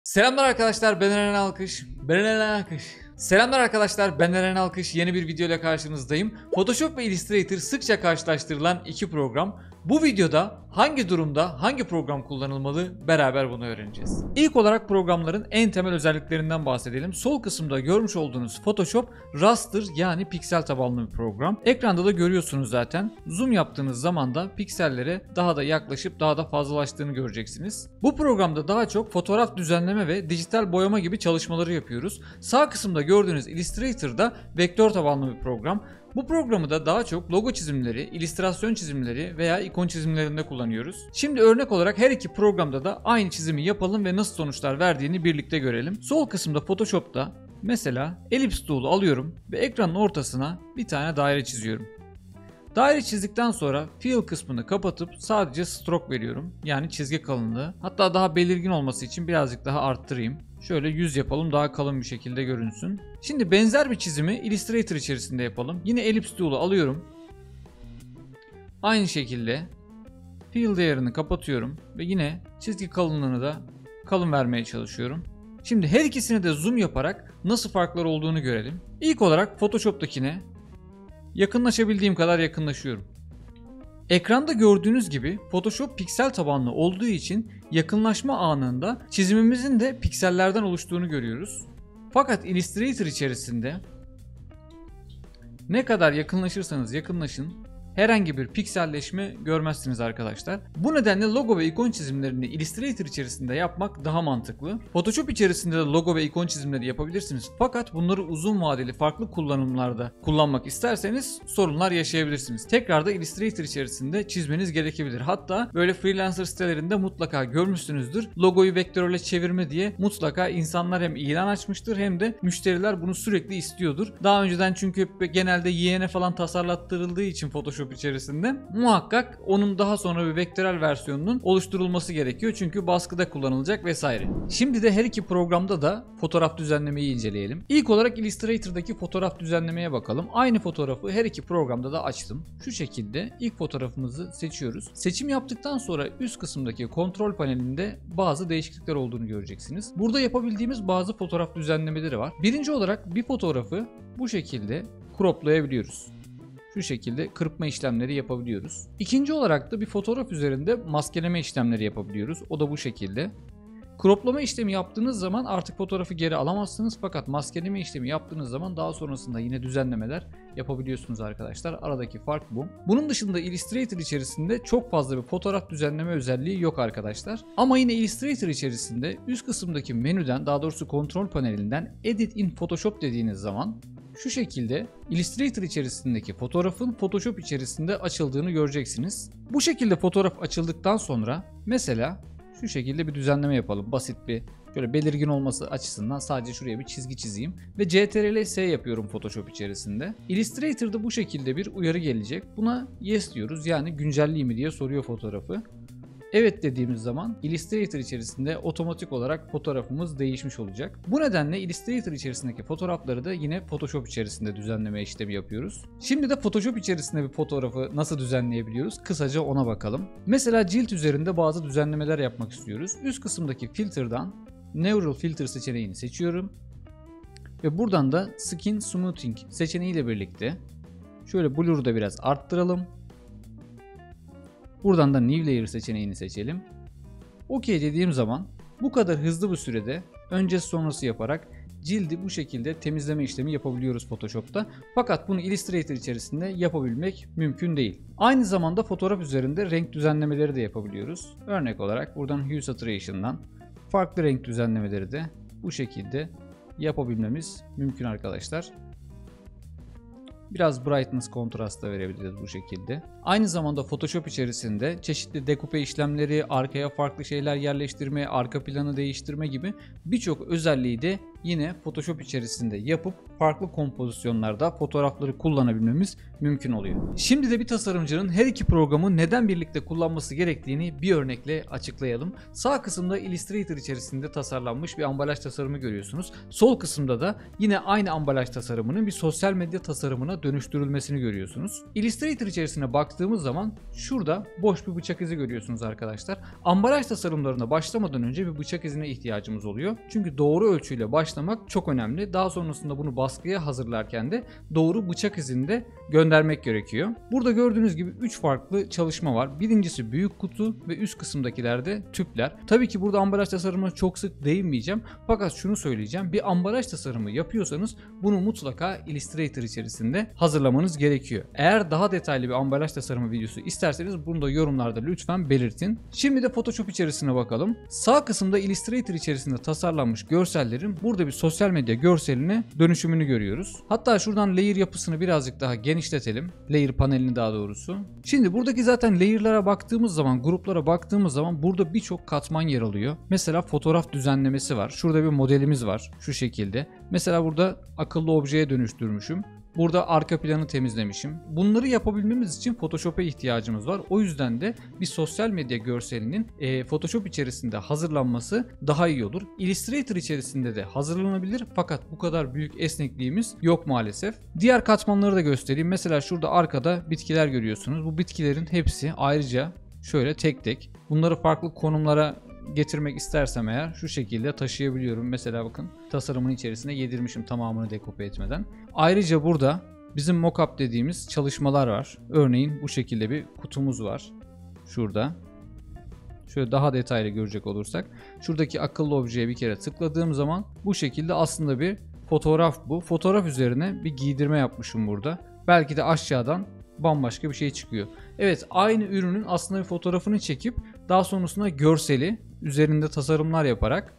Selamlar arkadaşlar, ben Eren Alkış. Selamlar arkadaşlar, ben Eren Alkış. Yeni bir video ile karşınızdayım. Photoshop ve Illustrator sıkça karşılaştırılan iki program. Bu videoda hangi durumda hangi program kullanılmalı, beraber bunu öğreneceğiz. İlk olarak programların en temel özelliklerinden bahsedelim. Sol kısımda görmüş olduğunuz Photoshop raster yani piksel tabanlı bir program. Ekranda da görüyorsunuz zaten. Zoom yaptığınız zaman da piksellere daha da yaklaşıp daha da fazlalaştığını göreceksiniz. Bu programda daha çok fotoğraf düzenleme ve dijital boyama gibi çalışmaları yapıyoruz. Sağ kısımda gördüğünüz Illustrator'da vektör tabanlı bir program. Bu programı da daha çok logo çizimleri, illüstrasyon çizimleri veya ikon çizimlerinde kullanıyoruz. Şimdi örnek olarak her iki programda da aynı çizimi yapalım ve nasıl sonuçlar verdiğini birlikte görelim. Sol kısımda Photoshop'ta mesela Ellipse Tool'u alıyorum ve ekranın ortasına bir tane daire çiziyorum. Daire çizdikten sonra Fill kısmını kapatıp sadece stroke veriyorum. Yani çizgi kalınlığı. Hatta daha belirgin olması için birazcık daha arttırayım. Şöyle 100 yapalım, daha kalın bir şekilde görünsün. Şimdi benzer bir çizimi Illustrator içerisinde yapalım. Yine Ellipse Tool'u alıyorum. Aynı şekilde Fill değerini kapatıyorum ve yine çizgi kalınlığını da kalın vermeye çalışıyorum. Şimdi her ikisine de zoom yaparak nasıl farklar olduğunu görelim. İlk olarak Photoshop'takine yakınlaşabildiğim kadar yakınlaşıyorum. Ekranda gördüğünüz gibi Photoshop piksel tabanlı olduğu için yakınlaşma anında çizimimizin de piksellerden oluştuğunu görüyoruz. Fakat Illustrator içerisinde ne kadar yakınlaşırsanız yakınlaşın herhangi bir pikselleşme görmezsiniz arkadaşlar. Bu nedenle logo ve ikon çizimlerini Illustrator içerisinde yapmak daha mantıklı. Photoshop içerisinde de logo ve ikon çizimleri yapabilirsiniz. Fakat bunları uzun vadeli farklı kullanımlarda kullanmak isterseniz sorunlar yaşayabilirsiniz. Tekrar da Illustrator içerisinde çizmeniz gerekebilir. Hatta böyle freelancer sitelerinde mutlaka görmüşsünüzdür. Logoyu vektörle çevirme diye mutlaka insanlar hem ilan açmıştır hem de müşteriler bunu sürekli istiyordur. Daha önceden çünkü genelde yeğene falan tasarlattırıldığı için Photoshop içerisinde muhakkak onun daha sonra bir vektörel versiyonunun oluşturulması gerekiyor. Çünkü baskıda kullanılacak vesaire. Şimdi de her iki programda da fotoğraf düzenlemeyi inceleyelim. İlk olarak Illustrator'daki fotoğraf düzenlemeye bakalım. Aynı fotoğrafı her iki programda da açtım. Şu şekilde ilk fotoğrafımızı seçiyoruz. Seçim yaptıktan sonra üst kısımdaki kontrol panelinde bazı değişiklikler olduğunu göreceksiniz. Burada yapabildiğimiz bazı fotoğraf düzenlemeleri var. Birinci olarak bir fotoğrafı bu şekilde croplayabiliyoruz. Şu şekilde kırpma işlemleri yapabiliyoruz. İkinci olarak da bir fotoğraf üzerinde maskeleme işlemleri yapabiliyoruz. O da bu şekilde. Croplama işlemi yaptığınız zaman artık fotoğrafı geri alamazsınız. Fakat maskeleme işlemi yaptığınız zaman daha sonrasında yine düzenlemeler yapabiliyorsunuz arkadaşlar. Aradaki fark bu. Bunun dışında Illustrator içerisinde çok fazla bir fotoğraf düzenleme özelliği yok arkadaşlar. Ama yine Illustrator içerisinde üst kısımdaki menüden, daha doğrusu kontrol panelinden Edit in Photoshop dediğiniz zaman şu şekilde Illustrator içerisindeki fotoğrafın Photoshop içerisinde açıldığını göreceksiniz. Bu şekilde fotoğraf açıldıktan sonra mesela şu şekilde bir düzenleme yapalım. Basit bir şöyle belirgin olması açısından sadece şuraya bir çizgi çizeyim. Ve Ctrl+S yapıyorum Photoshop içerisinde. Illustrator'da bu şekilde bir uyarı gelecek. Buna yes diyoruz, yani güncelleyeyim mi diye soruyor fotoğrafı. Evet dediğimiz zaman Illustrator içerisinde otomatik olarak fotoğrafımız değişmiş olacak. Bu nedenle Illustrator içerisindeki fotoğrafları da yine Photoshop içerisinde düzenleme işlemi yapıyoruz. Şimdi de Photoshop içerisinde bir fotoğrafı nasıl düzenleyebiliyoruz? Kısaca ona bakalım. Mesela cilt üzerinde bazı düzenlemeler yapmak istiyoruz. Üst kısımdaki filter'dan Neural Filter seçeneğini seçiyorum. Ve buradan da Skin Smoothing seçeneğiyle birlikte şöyle blur'u da biraz arttıralım. Buradan da New Layer seçeneğini seçelim. OK dediğim zaman bu kadar hızlı bir sürede öncesi sonrası yaparak cildi bu şekilde temizleme işlemi yapabiliyoruz Photoshop'ta. Fakat bunu Illustrator içerisinde yapabilmek mümkün değil. Aynı zamanda fotoğraf üzerinde renk düzenlemeleri de yapabiliyoruz. Örnek olarak buradan Hue Saturation'dan farklı renk düzenlemeleri de bu şekilde yapabilmemiz mümkün arkadaşlar. Biraz brightness kontrast da verebiliriz bu şekilde. Aynı zamanda Photoshop içerisinde çeşitli dekupe işlemleri, arkaya farklı şeyler yerleştirme, arka planı değiştirme gibi birçok özelliği de yine Photoshop içerisinde yapıp farklı kompozisyonlarda fotoğrafları kullanabilmemiz mümkün oluyor. Şimdi de bir tasarımcının her iki programı neden birlikte kullanması gerektiğini bir örnekle açıklayalım. Sağ kısımda Illustrator içerisinde tasarlanmış bir ambalaj tasarımı görüyorsunuz. Sol kısımda da yine aynı ambalaj tasarımının bir sosyal medya tasarımına dönüştürülmesini görüyorsunuz. Illustrator içerisine baktığımız zaman şurada boş bir bıçak izi görüyorsunuz arkadaşlar. Ambalaj tasarımlarına başlamadan önce bir bıçak izine ihtiyacımız oluyor. Çünkü doğru ölçüyle başlamak çok önemli. Daha sonrasında bunu baskıya hazırlarken de doğru bıçak izini de göndermek gerekiyor. Burada gördüğünüz gibi 3 farklı çalışma var. Birincisi büyük kutu ve üst kısımdakilerde tüpler. Tabii ki burada ambalaj tasarımına çok sık değinmeyeceğim. Fakat şunu söyleyeceğim. Bir ambalaj tasarımı yapıyorsanız bunu mutlaka Illustrator içerisinde hazırlamanız gerekiyor. Eğer daha detaylı bir ambalaj tasarımı videosu isterseniz bunu da yorumlarda lütfen belirtin. Şimdi de Photoshop içerisine bakalım. Sağ kısımda Illustrator içerisinde tasarlanmış görsellerin burada bir sosyal medya görseline dönüşümünü görüyoruz. Hatta şuradan layer yapısını birazcık daha genişletelim. Layer panelini daha doğrusu. Şimdi buradaki zaten layer'lara baktığımız zaman, gruplara baktığımız zaman burada birçok katman yer alıyor. Mesela fotoğraf düzenlemesi var. Şurada bir modelimiz var şu şekilde. Mesela burada akıllı objeye dönüştürmüşüm. Burada arka planı temizlemişim. Bunları yapabilmemiz için Photoshop'a ihtiyacımız var. O yüzden de bir sosyal medya görselinin Photoshop içerisinde hazırlanması daha iyi olur. Illustrator içerisinde de hazırlanabilir fakat bu kadar büyük esnekliğimiz yok maalesef. Diğer katmanları da göstereyim. Mesela şurada arkada bitkiler görüyorsunuz. Bu bitkilerin hepsi ayrıca şöyle tek tek. Bunları farklı konumlara getirmek istersem eğer şu şekilde taşıyabiliyorum. Mesela bakın tasarımın içerisine yedirmişim tamamını dekope etmeden. Ayrıca burada bizim mockup dediğimiz çalışmalar var. Örneğin bu şekilde bir kutumuz var. Şurada. Şöyle daha detaylı görecek olursak. Şuradaki akıllı objeye bir kere tıkladığım zaman bu şekilde aslında bir fotoğraf bu. Fotoğraf üzerine bir giydirme yapmışım burada. Belki de aşağıdan bambaşka bir şey çıkıyor. Evet, aynı ürünün aslında bir fotoğrafını çekip daha sonrasında görseli üzerinde tasarımlar yaparak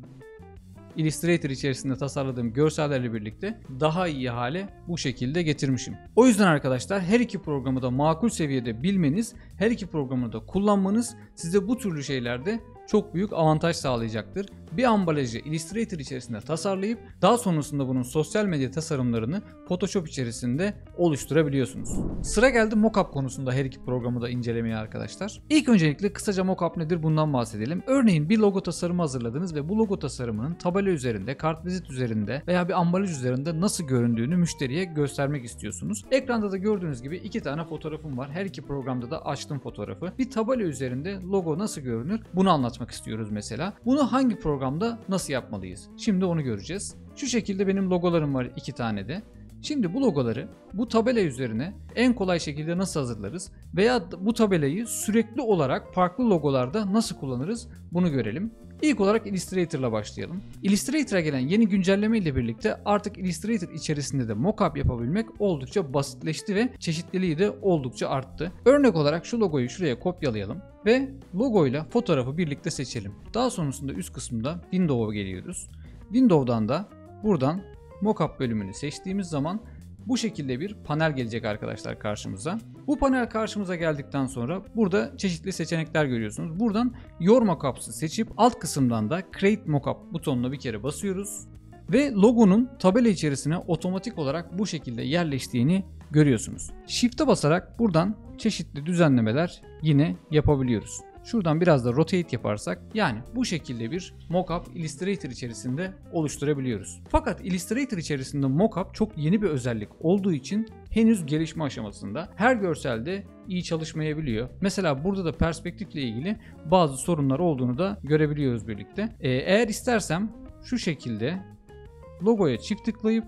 Illustrator içerisinde tasarladığım görsellerle birlikte daha iyi hale bu şekilde getirmişim. O yüzden arkadaşlar her iki programı da makul seviyede bilmeniz, her iki programı da kullanmanız size bu türlü şeylerde çok büyük avantaj sağlayacaktır. Bir ambalajı Illustrator içerisinde tasarlayıp daha sonrasında bunun sosyal medya tasarımlarını Photoshop içerisinde oluşturabiliyorsunuz. Sıra geldi mockup konusunda her iki programı da incelemeye arkadaşlar. İlk öncelikle kısaca mockup nedir bundan bahsedelim. Örneğin bir logo tasarımı hazırladınız ve bu logo tasarımının tabela üzerinde, kartvizit üzerinde veya bir ambalaj üzerinde nasıl göründüğünü müşteriye göstermek istiyorsunuz. Ekranda da gördüğünüz gibi iki tane fotoğrafım var. Her iki programda da açtım fotoğrafı. Bir tabela üzerinde logo nasıl görünür bunu anlatmak istiyoruz mesela. Bunu hangi programda nasıl yapmalıyız? Şimdi onu göreceğiz. Şu şekilde benim logolarım var iki tane de. Şimdi bu logoları bu tabela üzerine en kolay şekilde nasıl hazırlarız veya bu tabelayı sürekli olarak farklı logolarda nasıl kullanırız bunu görelim. İlk olarak Illustrator'la başlayalım. Illustrator'a gelen yeni güncelleme ile birlikte artık Illustrator içerisinde de mockup yapabilmek oldukça basitleşti ve çeşitliliği de oldukça arttı. Örnek olarak şu logoyu şuraya kopyalayalım ve logoyla fotoğrafı birlikte seçelim. Daha sonrasında üst kısımda Windows'a geliyoruz. Windows'dan da buradan mockup bölümünü seçtiğimiz zaman bu şekilde bir panel gelecek arkadaşlar karşımıza. Bu panel karşımıza geldikten sonra burada çeşitli seçenekler görüyorsunuz. Buradan Your Mockups'ı seçip alt kısımdan da Create Mockup butonuna bir kere basıyoruz. Ve logonun tabela içerisine otomatik olarak bu şekilde yerleştiğini görüyorsunuz. Shift'e basarak buradan çeşitli düzenlemeler yine yapabiliyoruz. Şuradan biraz da rotate yaparsak yani bu şekilde bir mockup Illustrator içerisinde oluşturabiliyoruz. Fakat Illustrator içerisinde mockup çok yeni bir özellik olduğu için henüz gelişme aşamasında. Her görselde iyi çalışmayabiliyor. Mesela burada da perspektifle ilgili bazı sorunlar olduğunu da görebiliyoruz birlikte. Eğer istersem şu şekilde logoya çift tıklayıp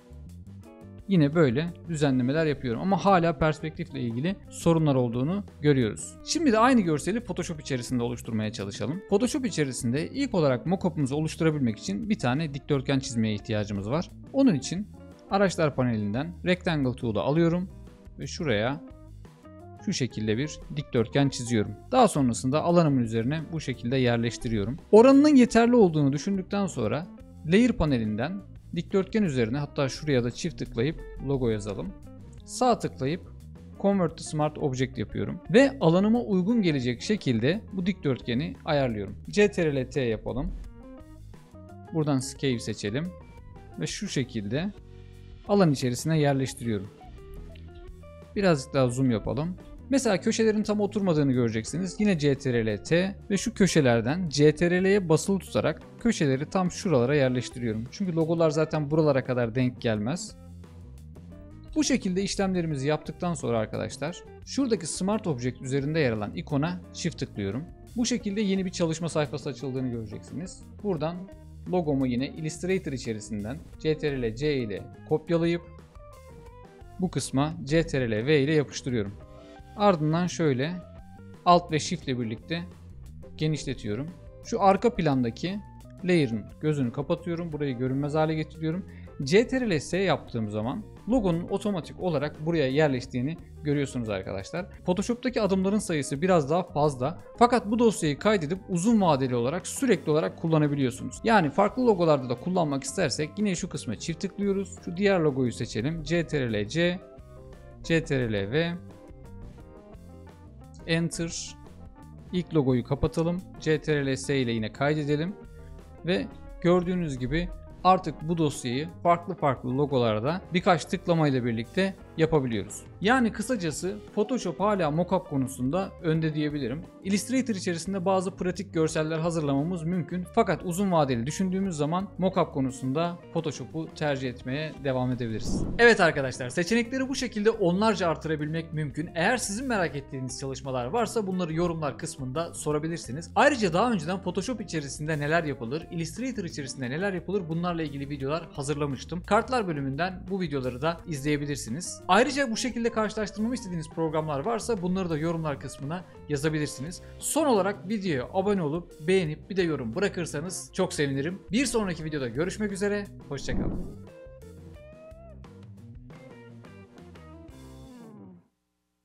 yine böyle düzenlemeler yapıyorum ama hala perspektifle ilgili sorunlar olduğunu görüyoruz. Şimdi de aynı görseli Photoshop içerisinde oluşturmaya çalışalım. Photoshop içerisinde ilk olarak mockup'umuzu oluşturabilmek için bir tane dikdörtgen çizmeye ihtiyacımız var. Onun için araçlar panelinden Rectangle Tool'u alıyorum ve şuraya şu şekilde bir dikdörtgen çiziyorum. Daha sonrasında alanımın üzerine bu şekilde yerleştiriyorum. Oranının yeterli olduğunu düşündükten sonra Layer panelinden dikdörtgen üzerine hatta şuraya da çift tıklayıp logo yazalım. Sağ tıklayıp Convert to Smart Object yapıyorum. Ve alanıma uygun gelecek şekilde bu dikdörtgeni ayarlıyorum. CTRL-T yapalım. Buradan Scale seçelim. Ve şu şekilde alan içerisine yerleştiriyorum. Birazcık daha zoom yapalım. Mesela köşelerin tam oturmadığını göreceksiniz. Yine CTRL-T ve şu köşelerden CTRL'ye basılı tutarak köşeleri tam şuralara yerleştiriyorum. Çünkü logolar zaten buralara kadar denk gelmez. Bu şekilde işlemlerimizi yaptıktan sonra arkadaşlar şuradaki Smart Object üzerinde yer alan ikona çift tıklıyorum. Bu şekilde yeni bir çalışma sayfası açıldığını göreceksiniz. Buradan logomu yine Illustrator içerisinden CTRL-C ile kopyalayıp bu kısma CTRL-V ile yapıştırıyorum. Ardından şöyle Alt ve Shift ile birlikte genişletiyorum. Şu arka plandaki layer'ın gözünü kapatıyorum. Burayı görünmez hale getiriyorum. CTRL-S yaptığım zaman logonun otomatik olarak buraya yerleştiğini görüyorsunuz arkadaşlar. Photoshop'taki adımların sayısı biraz daha fazla. Fakat bu dosyayı kaydedip uzun vadeli olarak sürekli olarak kullanabiliyorsunuz. Yani farklı logolarda da kullanmak istersek yine şu kısma çift tıklıyoruz. Şu diğer logoyu seçelim. CTRL-C, CTRL-V, Enter. İlk logoyu kapatalım. CTRL-S ile yine kaydedelim. Ve gördüğünüz gibi artık bu dosyayı farklı logolarda birkaç tıklama ile birlikte yapabiliyoruz. Yani kısacası Photoshop hala mockup konusunda önde diyebilirim. Illustrator içerisinde bazı pratik görseller hazırlamamız mümkün. Fakat uzun vadeli düşündüğümüz zaman mockup konusunda Photoshop'u tercih etmeye devam edebiliriz. Evet arkadaşlar, seçenekleri bu şekilde onlarca artırabilmek mümkün. Eğer sizin merak ettiğiniz çalışmalar varsa bunları yorumlar kısmında sorabilirsiniz. Ayrıca daha önceden Photoshop içerisinde neler yapılır, Illustrator içerisinde neler yapılır bunlarla ilgili videolar hazırlamıştım. Kartlar bölümünden bu videoları da izleyebilirsiniz. Ayrıca bu şekilde karşılaştırmamı istediğiniz programlar varsa bunları da yorumlar kısmına yazabilirsiniz. Son olarak videoya abone olup beğenip bir de yorum bırakırsanız çok sevinirim. Bir sonraki videoda görüşmek üzere. Hoşça kalın.